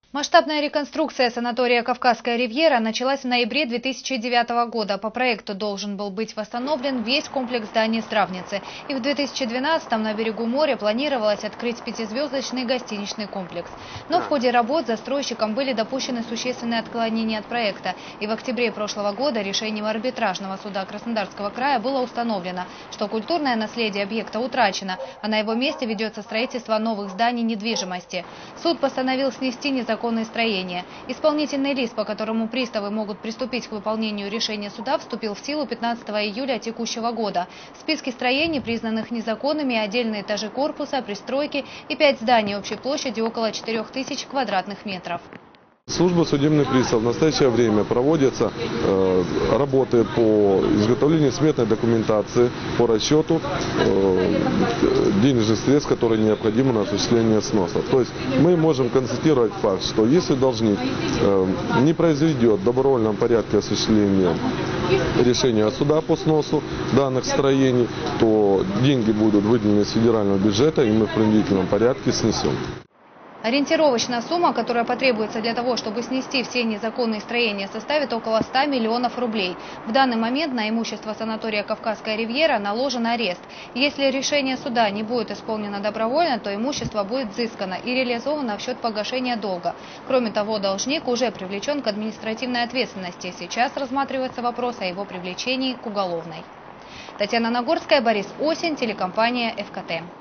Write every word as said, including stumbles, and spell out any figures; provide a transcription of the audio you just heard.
Масштабная реконструкция санатория «Кавказская ривьера» началась в ноябре две тысячи девятого года. По проекту должен был быть восстановлен весь комплекс зданий здравницы. И в две тысячи двенадцатом на берегу моря планировалось открыть пятизвездочный гостиничный комплекс. Но в ходе работ застройщикам были допущены существенные отклонения от проекта. И в октябре прошлого года решением арбитражного суда Краснодарского края было установлено, что культурное наследие объекта утрачено, а на его месте ведется строительство новых зданий недвижимости. Суд постановил снести незаконные строения. Исполнительный лист, по которому приставы могут приступить к выполнению решения суда, вступил в силу пятнадцатого июля текущего года. В списке строений, признанных незаконными, отдельные этажи корпуса, пристройки и пять зданий общей площадью около четырёх тысяч квадратных метров. Служба судебный пристав в настоящее время проводятся э, работы по изготовлению сметной документации, по расчету э, денежных средств, которые необходимы на осуществление сносов. То есть мы можем констатировать факт, что если должник э, не произведет в добровольном порядке осуществления решения суда по сносу данных строений, то деньги будут выделены из федерального бюджета, и мы в принудительном порядке снесем. Ориентировочная сумма, которая потребуется для того, чтобы снести все незаконные строения, составит около ста миллионов рублей. В данный момент на имущество санатория «Кавказская ривьера» наложен арест. Если решение суда не будет исполнено добровольно, то имущество будет взыскано и реализовано в счет погашения долга. Кроме того, должник уже привлечен к административной ответственности. Сейчас рассматривается вопрос о его привлечении к уголовной. Татьяна Нагорская, Борис Осень, телекомпания «ФКТ».